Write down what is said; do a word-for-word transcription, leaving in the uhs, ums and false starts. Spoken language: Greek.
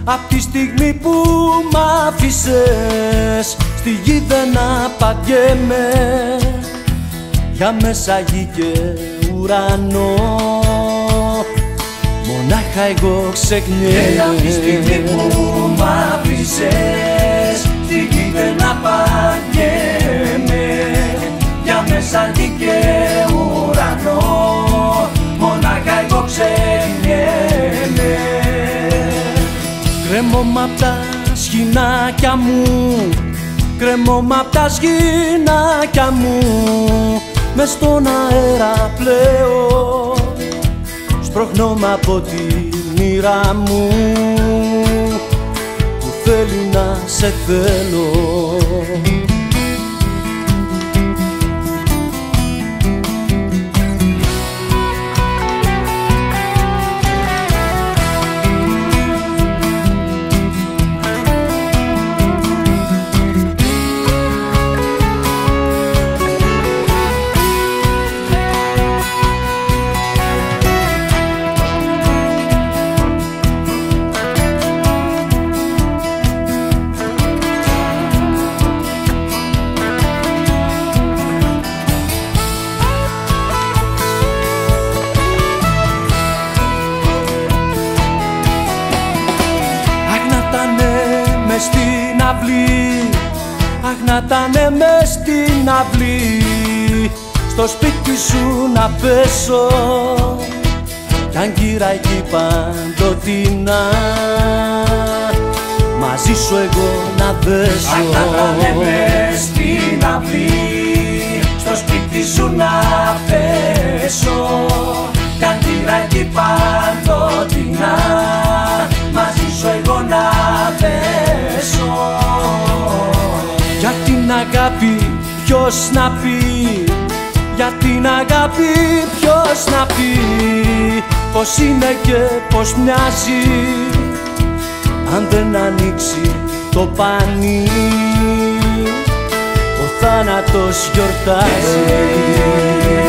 Απ' τη στιγμή που μ' άφησες στη γη δεν απαντιέμαι, για μέσα γη και ουρανό μονάχα εγώ ξεχνιέμαι. Και απ' τη στιγμή που μ' άφησες στη γη δεν απαντιέμαι, για μέσα γη και ουρανό μονάχα εγώ ξεχνιέμαι. Κρέμομαι απ' τα σχοινάκια μου, κρέμομαι απ' τα σχοινάκια μου, μες στον αέρα πλέω σπρώχνομαι από τη μοίρα μου που θέλει να σε θέλω. Μες στην αυλή, αχ να τανε μες στην αυλή, στο σπίτι σου να πέσω κι αν κυραϊκή παντοτινά μαζί σου εγώ να δέσω. Αχ να τανε μες στην αυλή, στο σπίτι σου να πέσω κι αν κυραϊκή παντοτινά μαζί σου εγώ να πέσω. Για την αγάπη ποιος να πει, για την αγάπη ποιος να πει, πως είναι και πως μοιάζει αν δεν ανοίξει το πανί, ο θάνατος γιορτάζει.